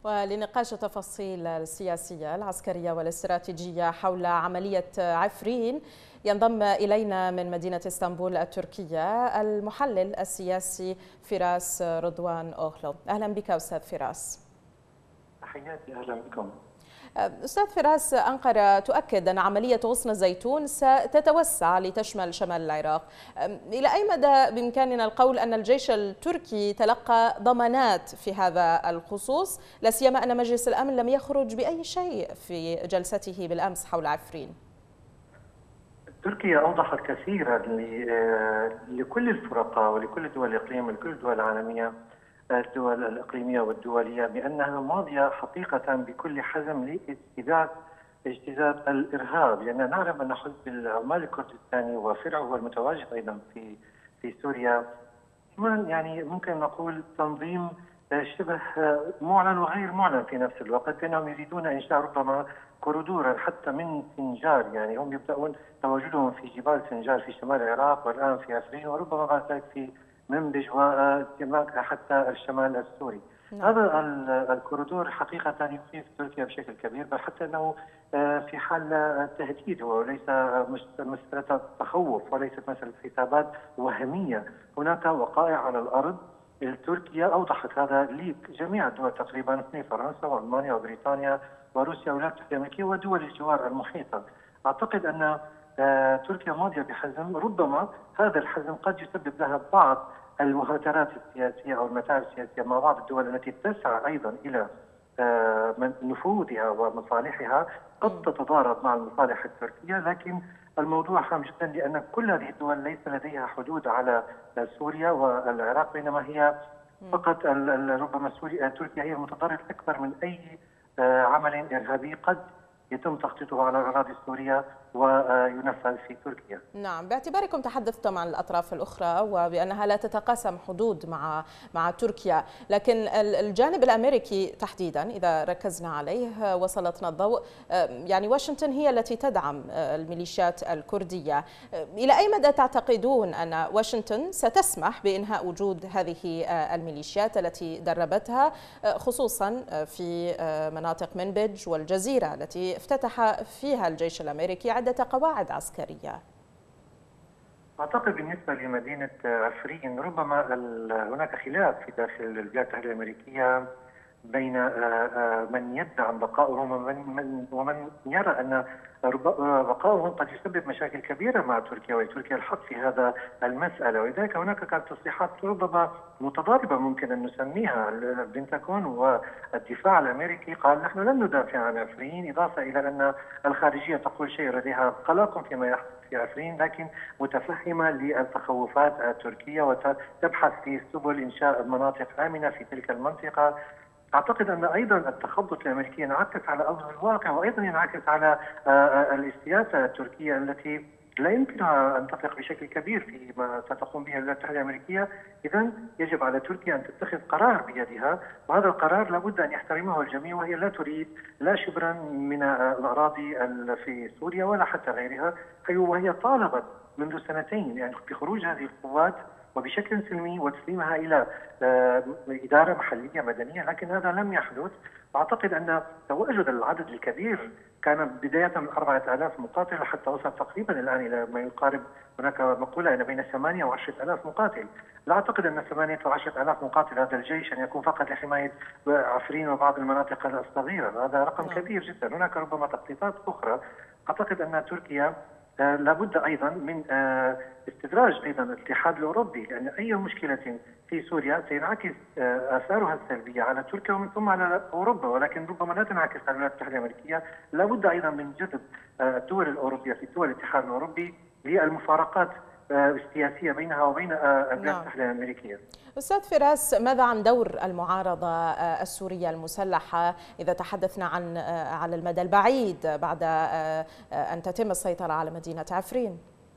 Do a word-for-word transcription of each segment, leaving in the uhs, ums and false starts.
ولنقاش التفاصيل السياسية العسكرية والاستراتيجية حول عملية عفرين ينضم إلينا من مدينة اسطنبول التركية المحلل السياسي فراس رضوان أوغلو. أهلا بك أستاذ فراس. تحياتي، أهلا بكم. أستاذ فراس، أنقرة تؤكد أن عملية غصن الزيتون ستتوسع لتشمل شمال العراق. إلى أي مدى بإمكاننا القول أن الجيش التركي تلقى ضمانات في هذا الخصوص، لا سيما أن مجلس الأمن لم يخرج بأي شيء في جلسته بالأمس حول عفرين؟ تركيا أوضحت كثيرا لكل الفرقاء ولكل دول الإقليم ولكل الدول العالمية، الدول الإقليمية والدولية، بأنها ماضية حقيقة بكل حزم لاجتذاب اجتذاب الإرهاب، لأننا نعلم أن حزب العمال الكردستاني وفرعه هو المتواجد أيضا في في سوريا يعني ممكن نقول تنظيم شبه معلن وغير معلن في نفس الوقت، لأنهم يريدون إنشاء ربما كوريدورا حتى من سنجار، يعني هم يبدأون تواجدهم في جبال سنجار في شمال العراق والآن في عفرين وربما بعد ذلك في منبج وانتماك حتى الشمال السوري. نعم. هذا الكوريدور حقيقة يخيف تركيا بشكل كبير، بل حتى أنه في حال تهديد وليس مسألة تخوف وليست مسألة حسابات وهمية. هناك وقائع على الأرض. تركيا أوضحت هذا لجميع الدول تقريبا، مثل فرنسا وألمانيا وبريطانيا وروسيا والولايات المتحدة الأمريكية ودول الجوار المحيطة. أعتقد أن تركيا ماضية بحزم، ربما هذا الحزم قد يسبب لها بعض المهاترات السياسية أو المتاعب السياسية مع بعض الدول التي تسعى أيضا إلى نفوذها ومصالحها، قد تتضارب مع المصالح التركية، لكن الموضوع هام جدا لأن كل هذه الدول ليس لديها حدود على سوريا والعراق، بينما هي فقط ربما سوريا تركيا هي المتضرر أكثر من أي عمل إرهابي قد يتم تخطيطه على الأراضي السورية وينفذ في تركيا. نعم، باعتباركم تحدثتم عن الأطراف الأخرى وبأنها لا تتقاسم حدود مع مع تركيا، لكن الجانب الأمريكي تحديدا إذا ركزنا عليه وسلطنا الضوء، يعني واشنطن هي التي تدعم الميليشيات الكردية. إلى أي مدى تعتقدون أن واشنطن ستسمح بإنهاء وجود هذه الميليشيات التي دربتها، خصوصا في مناطق منبج والجزيرة التي افتتح فيها الجيش الأمريكي عدة قواعد عسكرية؟ أعتقد بالنسبة لمدينة عفرين ربما هناك خلاف في داخل الولايات المتحدة الأمريكية بين من يدعم بقائهم ومن ومن يرى أن بقائهم قد يسبب مشاكل كبيرة مع تركيا، وتركيا الحق في هذا المسألة، ولذلك هناك كانت تصريحات ربما متضاربة ممكن أن نسميها. البنتاغون والدفاع الأمريكي قال نحن لن ندافع عن عفرين، إضافة إلى أن الخارجية تقول شيء لديها قلق فيما يحدث في عفرين، لكن متفهمة للتخوفات التركية وتبحث في سبل إنشاء مناطق آمنة في تلك المنطقة. أعتقد أن أيضا التخبط الأمريكي ينعكس على أرض الواقع، وأيضا ينعكس على السياسة التركية التي لا يمكنها أن تثق بشكل كبير فيما ستقوم به الولايات المتحدة الأمريكية. إذا يجب على تركيا أن تتخذ قرار بيدها، وهذا القرار لابد أن يحترمه الجميع، وهي لا تريد لا شبرا من الأراضي في سوريا ولا حتى غيرها، وهي طالبت منذ سنتين يعني بخروج هذه القوات وبشكل سلمي وتسليمها إلى إدارة محلية مدنية، لكن هذا لم يحدث. أعتقد أن تواجد العدد الكبير كان بداية من أربعة آلاف مقاتل حتى وصل تقريبا الآن إلى ما يقارب، هناك مقولة أن بين ثمانية وعشرة آلاف مقاتل. لا أعتقد أن ثمانية وعشرة آلاف مقاتل هذا الجيش أن يكون فقط لحماية عفرين وبعض المناطق الصغيرة، هذا رقم كبير جدا. هناك ربما تخطيطات أخرى. أعتقد أن تركيا آه لابد أيضا من آه استدراج أيضا الاتحاد الأوروبي، لأن أي مشكلة في سوريا سينعكس آه آثارها السلبية على تركيا ومن ثم على أوروبا، ولكن ربما لا تنعكس على الولايات المتحدة الأمريكية. لابد أيضا من جذب آه الدول الأوروبية في دول الاتحاد الأوروبي للمفارقات السياسية بينها وبين الولايات المتحدة الأمريكية. أستاذ فراس، ماذا عن دور المعارضة السورية المسلحة إذا تحدثنا عن على المدى البعيد بعد أن تتم السيطرة على مدينة عفرين؟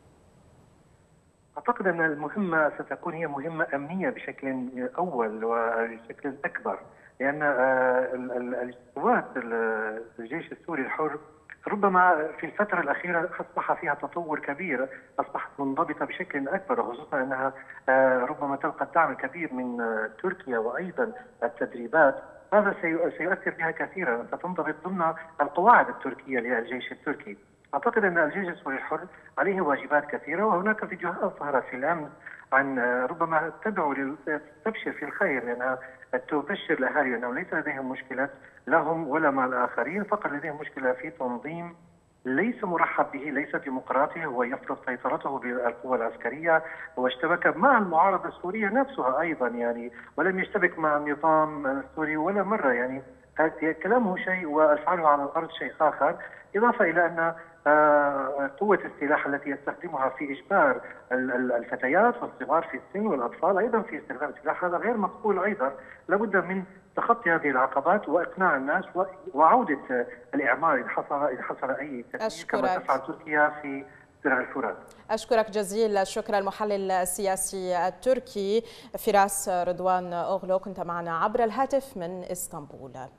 أعتقد أن المهمة ستكون هي مهمة أمنية بشكل أول وبشكل أكبر، لأن القوات الجيش السوري الحر ربما في الفترة الأخيرة أصبح فيها تطور كبير، أصبحت منضبطة بشكل أكبر، وخصوصا أنها ربما تلقى الدعم الكبير من تركيا وأيضا التدريبات. هذا سيؤثر بها كثيرا، ستنضبط ضمن القواعد التركية للجيش التركي. أعتقد أن الجيش السوري الحر عليه واجبات كثيرة، وهناك فيديوهات ظهرت في الأمس عن ربما تدعو للتبشير في الخير، لأنها تبشر الأهالي أنه ليس لديهم مشكلة لهم ولا مع الآخرين، فقط لديهم مشكلة في تنظيم ليس مرحب به، ليس ديمقراطي، هو يفرض سيطرته بالقوى العسكرية، واشتبك مع المعارضة السورية نفسها أيضا يعني، ولم يشتبك مع النظام السوري ولا مرة يعني. كلامه شيء وأفعاله على الأرض شيء آخر، إضافة إلى أن قوة السلاح التي يستخدمها في إجبار الفتيات والصغار في السن والأطفال أيضا في استخدام السلاح، هذا غير مقبول أيضا. لابد من تخطي هذه العقبات وإقناع الناس وعودة الإعمار إن حصل إن حصل أي تغيير كما تفعل تركيا في درع الفرات. أشكرك جزيل الشكر المحلل السياسي التركي فراس رضوان أوغلو، كنت معنا عبر الهاتف من إسطنبول.